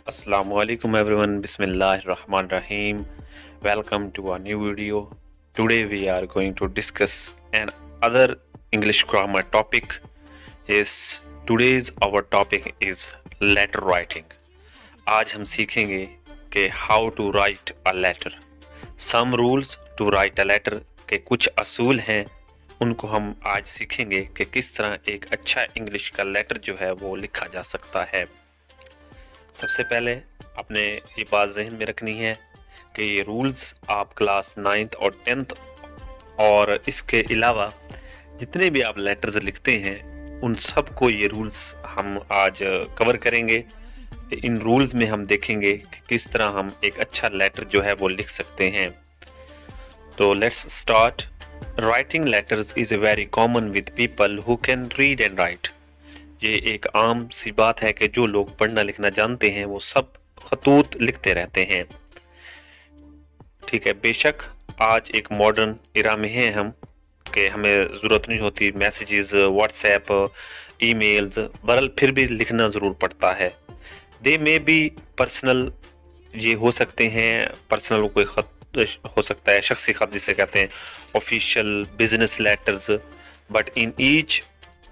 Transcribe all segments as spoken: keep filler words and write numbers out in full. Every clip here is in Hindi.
Assalamualaikum everyone. Bismillahirrahmanirrahim. Welcome to our new video. Today we are going to discuss an other English grammar topic. Is today's our topic is letter writing. आज हम सीखेंगे कि how to write a letter. Some rules to write a letter के कुछ असूल हैं, उनको हम आज सीखेंगे कि किस तरह एक अच्छा इंग्लिश का लेटर जो है वो लिखा जा सकता है। सबसे पहले आपने ये बात जहन में रखनी है कि ये रूल्स आप क्लास नाइन्थ और टेंथ और इसके अलावा जितने भी आप लेटर्स लिखते हैं उन सब को ये रूल्स हम आज कवर करेंगे। इन रूल्स में हम देखेंगे कि किस तरह हम एक अच्छा लेटर जो है वो लिख सकते हैं। तो let's start. Writing letters is a very common with people who can read and write. ये एक आम सी बात है कि जो लोग पढ़ना लिखना जानते हैं वो सब खतूत लिखते रहते हैं। ठीक है, बेशक आज एक मॉडर्न इरा में हैं हम कि हमें ज़रूरत नहीं होती मैसेजेस, व्हाट्सएप, ईमेल्स, बहरहाल फिर भी लिखना ज़रूर पड़ता है। दे में बी पर्सनल, ये हो सकते हैं पर्सनल, कोई ख़त हो सकता है, शख्सी ख़त जिसे कहते हैं, official business letters, but in each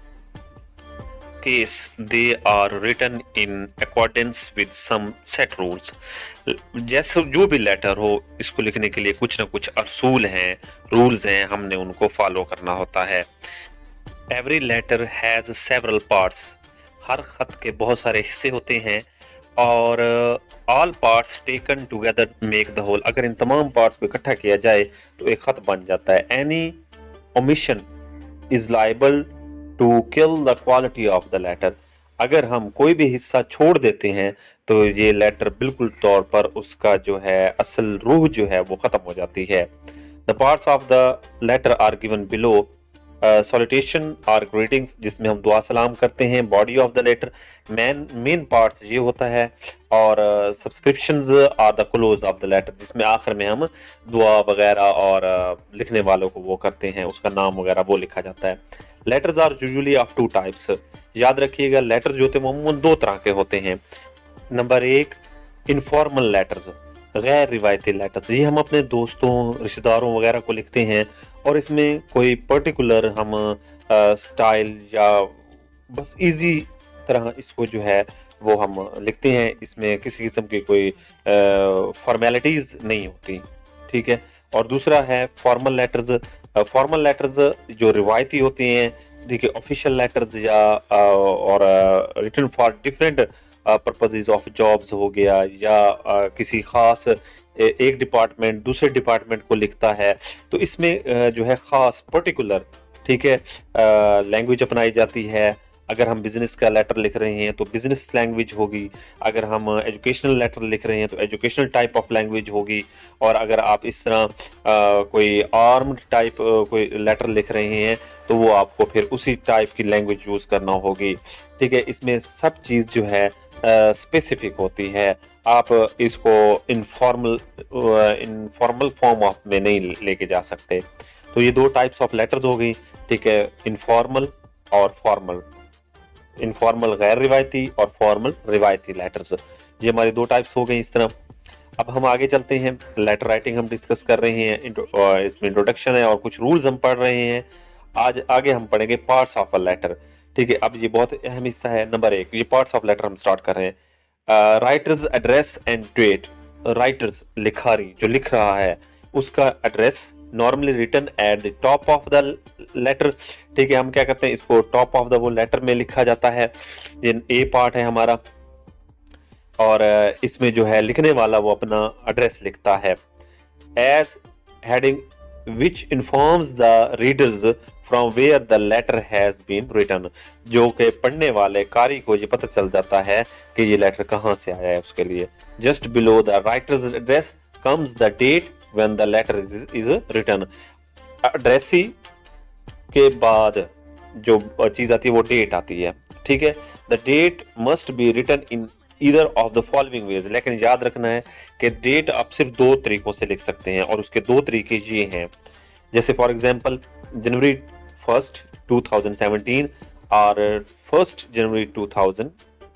case they are written in accordance with some set rules। जैसे जो भी लेटर हो इसको लिखने के लिए कुछ ना कुछ असूल हैं, रूल्स हैं, हमने उनको फॉलो करना होता है। Every letter has several parts. हर खत के बहुत सारे हिस्से होते हैं और all parts taken together make the whole. अगर इन तमाम पार्ट्स को इकट्ठा किया जाए तो एक खत बन जाता है। Any omission is liable to kill the quality of the letter. अगर हम कोई भी हिस्सा छोड़ देते हैं तो ये लेटर बिल्कुल तौर पर उसका जो है असल रूह जो है वो ख़त्म हो जाती है। The parts of the letter are given below. Salutation और ग्रीटिंग्स, जिसमें हम दुआ सलाम करते हैं। Body of the letter, main main parts ये होता है। और subscriptions are the close of the letter, जिसमें आखिर में हम दुआ वगैरह और uh, लिखने वालों को वो करते हैं, उसका नाम वगैरह वो लिखा जाता है। Letters are usually of two types. याद रखिएगा लेटर जो होते हैं वो दो तरह के होते हैं। नंबर एक, इनफॉर्मल लेटर्स, गैर रिवायती लेटर्स। ये हम अपने दोस्तों, रिश्तेदारों वगैरह को लिखते हैं और इसमें कोई पर्टिकुलर हम स्टाइल या बस इजी तरह इसको जो है वो हम लिखते हैं। इसमें किसी किस्म की कोई फॉर्मेलिटीज नहीं होती। ठीक है। और दूसरा है फॉर्मल लेटर्स। फॉर्मल लेटर्स जो रिवायती होती हैं, देखिए ऑफिशियल लेटर्स या और written for different purposes of jobs हो गया, या किसी खास एक डिपार्टमेंट दूसरे डिपार्टमेंट को लिखता है तो इसमें जो है खास पर्टिकुलर, ठीक है, लैंग्वेज अपनाई जाती है। अगर हम बिजनेस का लेटर लिख रहे हैं तो बिजनेस लैंग्वेज होगी। अगर हम एजुकेशनल लेटर लिख रहे हैं तो एजुकेशनल टाइप ऑफ लैंग्वेज होगी। और अगर आप इस तरह आ, कोई आर्म्ड टाइप कोई लेटर लिख रहे हैं तो वो आपको फिर उसी टाइप की लैंग्वेज यूज करना होगी। ठीक है। इसमें सब चीज़ जो है स्पेसिफिक होती है। आप इसको इनफॉर्मल इनफॉर्मल फॉर्म ऑफ में नहीं लेके जा सकते। तो ये दो टाइप्स ऑफ लेटर्स हो गई। ठीक है, इनफॉर्मल और फॉर्मल। इनफॉर्मल गैर रिवायती और फॉर्मल रिवायती लेटर्स, ये हमारी दो टाइप्स हो गई। इस तरह अब हम आगे चलते हैं। लेटर राइटिंग हम डिस्कस कर रहे हैं, इसमें इंट्रोडक्शन है और कुछ रूल्स हम पढ़ रहे हैं। आज आगे हम पढ़ेंगे पार्ट्स ऑफ अ लेटर। ठीक है, अब ये बहुत अहम हिस्सा है। नंबर एक, ये पार्ट्स ऑफ लेटर हम स्टार्ट कर रहे हैं। Writer's address and date. Writer's, लिखारी जो लिख रहा है, उसका address normally written at the top of the letter. ठीक है, हम क्या करते हैं, इसको टॉप ऑफ द वो लेटर में लिखा जाता है। ये ए पार्ट है हमारा और इसमें जो है लिखने वाला वो अपना एड्रेस लिखता है। As heading which informs the readers from where the letter has been written, जो कि पढ़ने वाले कारी को ये पता चल जाता है कि ये लेटर कहाँ से आया है उसके लिए। Just below the writer's address comes the date when the letter is, is written। Addressee के बाद जो चीज आती है वो डेट आती है। ठीक है, the date must be written in either of the following ways. लेकिन याद रखना है कि डेट आप सिर्फ दो तरीकों से लिख सकते हैं और उसके दो तरीके ये हैं। जैसे for example January first two thousand seventeen और first January two thousand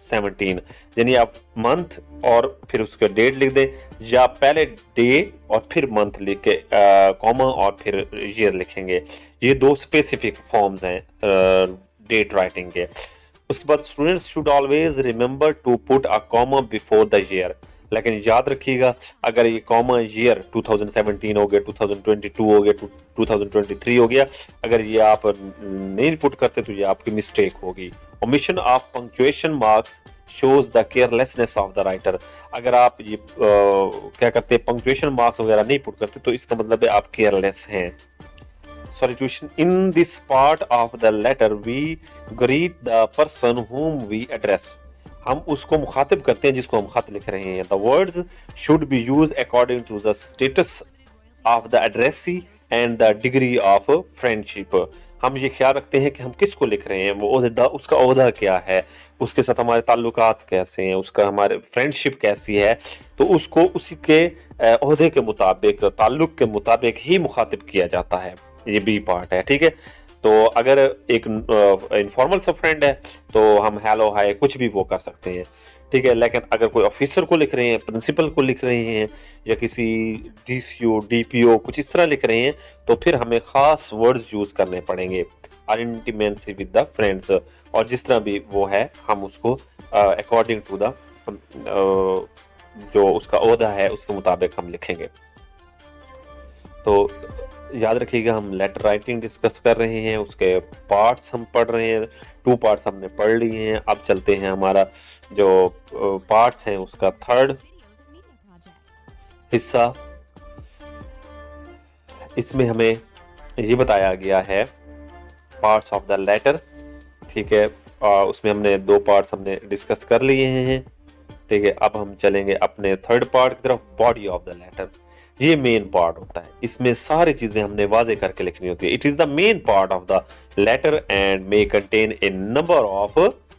seventeen, यानी आप मंथ और फिर उसका डेट लिख दें, या पहले डे और फिर मंथ लिख के कॉमा और फिर ईयर लिखेंगे। ये दो स्पेसिफिक फॉर्म्स हैं डेट राइटिंग के। उसके बाद students should always remember to put a comma before the year, लेकिन याद रखिएगा अगर ये comma year two thousand seventeen हो गया, टू थाउजेंड ट्वेंटी टू हो गया, टू थाउजेंड ट्वेंटी थ्री हो गया, अगर ये आप नहीं पुट करते तो ये आपकी मिस्टेक होगी। Omission of punctuation marks shows the carelessness of the writer. अगर आप ये आ, क्या करते हैं पंक्चुएशन मार्क्स वगैरह नहीं पुट करते तो इसका मतलब है आप केयरलेस हैं। Salutation. In this part of the letter we greet the person whom we address. हम उसको मुखातिब करते हैं जिसको हम खत लिख रहे हैं। The words should be used according to the status of the addressee and the degree of friendship. हम ये ख्याल रखते हैं कि हम किसको लिख रहे हैं, वो ओहदा, उसका ओहदा क्या है, उसके साथ हमारे ताल्लुकात कैसे हैं, उसका हमारे फ्रेंडशिप कैसी है, तो उसको उसी के ओहदे के मुताबिक, ताल्लुक के मुताबिक ही मुखातिब किया जाता है। ये बी पार्ट है, ठीक है। तो अगर एक इनफॉर्मल सा फ्रेंड है तो हम हेलो हाय कुछ भी वो कर सकते हैं, ठीक है। लेकिन अगर कोई ऑफिसर को लिख रहे हैं, प्रिंसिपल को लिख रहे हैं, या किसी डीसीओ डीपीओ कुछ इस तरह लिख रहे हैं, तो फिर हमें खास वर्ड्स यूज करने पड़ेंगे। Are intimacy with the friends, और जिस तरह भी वो है हम उसको अकॉर्डिंग टू द जो उसका ओहदा है उसके मुताबिक हम लिखेंगे। तो याद रखिएगा हम लेटर राइटिंग डिस्कस कर रहे हैं, उसके पार्ट्स हम पढ़ रहे हैं, टू पार्ट्स हमने पढ़ लिए हैं। अब चलते हैं हमारा जो पार्ट्स हैं उसका थर्ड हिस्सा। इसमें हमें ये बताया गया है पार्ट्स ऑफ द लेटर, ठीक है। आ, उसमें हमने दो पार्ट्स हमने डिस्कस कर लिए हैं, ठीक है। अब हम चलेंगे अपने थर्ड पार्ट की तरफ, बॉडी ऑफ द लेटर। ये मेन पार्ट होता है, इसमें सारी चीजें हमने वाजे करके लिखनी होती है। It is the main part of the letter and may contain a number of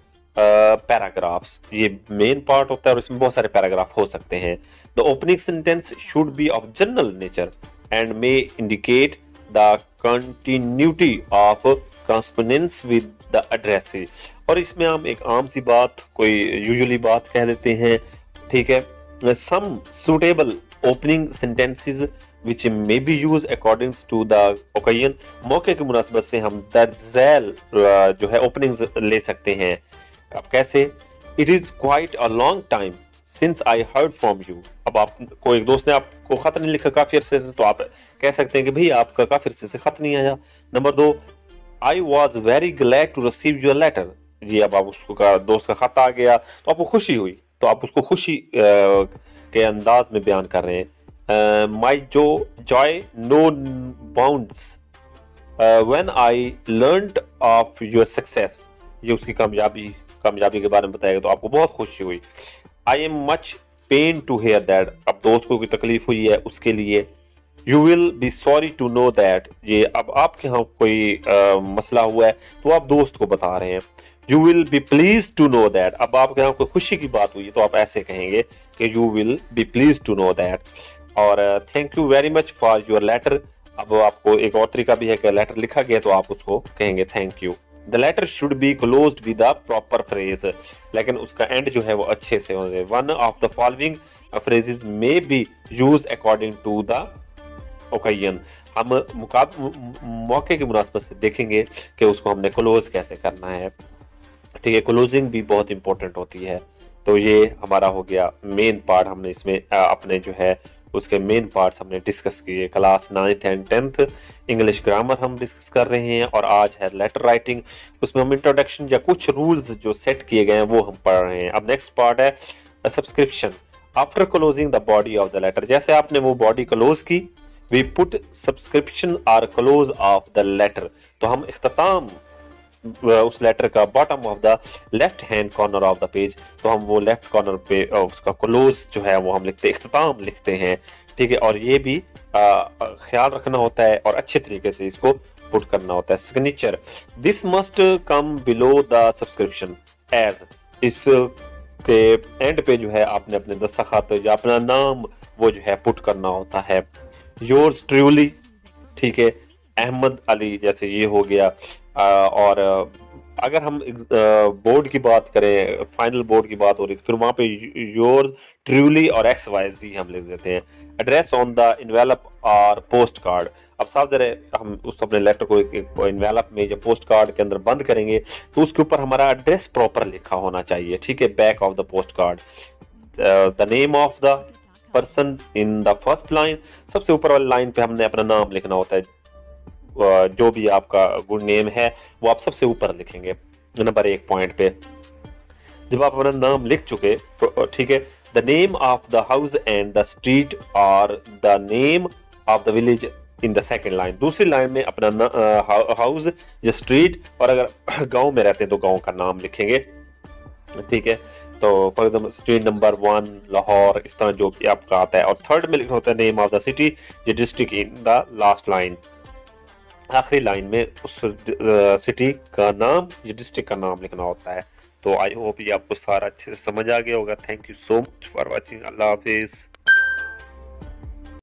paragraphs. ये मेन पार्ट होता है और इसमें बहुत सारे पैराग्राफ हो सकते हैं। The opening sentence should be of general nature and may indicate the continuity of correspondence with the addressee. और इसमें हम एक आम सी बात, कोई यूजुअली बात कह देते हैं, ठीक है। Some suitable opening sentences which may be used according to the occasion। मौके की मुनासिबत से हम दरअसल जो है ओपनिंग्स ले सकते हैं। अब कैसे? It is quite a long time since I heard from you। अब आप कोई एक दोस्त ने आपको खत नहीं लिखा काफी अरसे से, तो आप कह सकते हैं कि भाई आपका काफी अरसे से खत नहीं आया। नंबर दो, I was very glad to receive your letter। जी अब आप उसको का दोस्त का खत आ गया तो आपको खुशी हुई, तो आप उसको खुशी uh, के अंदाज में बयान कर रहे हैं। माई जो joy no bounds when I learned of your success. ये उसकी कामयाबी कामयाबी के बारे में बताएगा तो आपको बहुत खुशी हुई। I am much pain to hear that. अब दोस्त को कोई तकलीफ हुई है उसके लिए। You will be sorry to know that. ये अब आपके यहाँ कोई uh, मसला हुआ है तो आप दोस्त को बता रहे हैं। You will be please to know that. अब आपके यहाँ कोई खुशी की बात हुई है तो आप ऐसे कहेंगे कि you will be please to know that. और thank you very much for your letter. अब आपको एक और तरीका भी है कि लेटर लिखा गया तो आप उसको कहेंगे thank you. The letter should be closed with a proper phrase, लेकिन उसका एंड जो है वो अच्छे से होने। One of the following phrases may be used according to the occasion. हम मौके की मुनासिबत से देखेंगे कि उसको हमने क्लोज कैसे करना है, ठीक है। क्लोजिंग भी बहुत इंपॉर्टेंट होती है। तो ये हमारा हो गया मेन पार्ट। हमने इसमें अपने जो है उसके मेन पार्ट्स हमने डिस्कस किए। Class ninth and tenth English grammar हम डिस्कस कर रहे हैं और आज है लेटर राइटिंग। उसमें हम इंट्रोडक्शन या कुछ रूल्स जो सेट किए गए हैं वो हम पढ़ रहे हैं। अब नेक्स्ट पार्ट है subscription. After closing the body of the letter, जैसे आपने वो बॉडी क्लोज की, we put subscription or close of the letter. तो हम इख्तिताम उस लेटर का bottom of the left hand corner of the page, तो हम वो लेफ्ट कॉर्नर पे उसका क्लोज जो है वो हम लिखते इख्तिताम लिखते हैं, ठीक है। और ये भी ख्याल रखना होता है और अच्छे तरीके से इसको पुट करना होता है। Signature, this must come below the subscription as. इस के एंड पे जो है आपने अपने दस्तखत या अपना नाम वो जो है पुट करना होता है। योर्स ट्रूली, ठीक है, अहमद अली जैसे ये हो गया। आ, और अगर हम बोर्ड की बात करें, फाइनल बोर्ड की बात हो रही है, फिर वहां पे योर्स ट्रूली और एक्स वाई जी हम लिख देते हैं। एड्रेस ऑन द इन्वेलप और पोस्ट कार्ड, अब साफ जरा हम उस अपने लेटर को इन्वेलप में या पोस्ट कार्ड के अंदर बंद करेंगे तो उसके ऊपर हमारा एड्रेस प्रॉपर लिखा होना चाहिए, ठीक है। Back of the post card, the name of the person in the first line, सबसे ऊपर वाली लाइन पे हमने अपना नाम लिखना होता है, जो भी आपका गुड नेम है वो आप सबसे ऊपर लिखेंगे नंबर एक पॉइंट पे। जब आप अपना नाम लिख चुके तो ठीक है, the name of the house and the street और the name of the village in the second line, दूसरी लाइन में अपना हाउस या स्ट्रीट, और अगर गांव में रहते हैं तो गांव का नाम लिखेंगे, ठीक है। तो for example street number one Lahore, इस तरह जो भी आपका आता है। और थर्ड में लिखना होता है नेम ऑफ द सिटी या district in the last line, आखिरी लाइन में उस सिटी का नाम या डिस्ट्रिक्ट का नाम लिखना होता है। तो आई होप ये आपको सारा अच्छे से समझ आ गया होगा। Thank you so much for watching. अल्लाह हाफिज।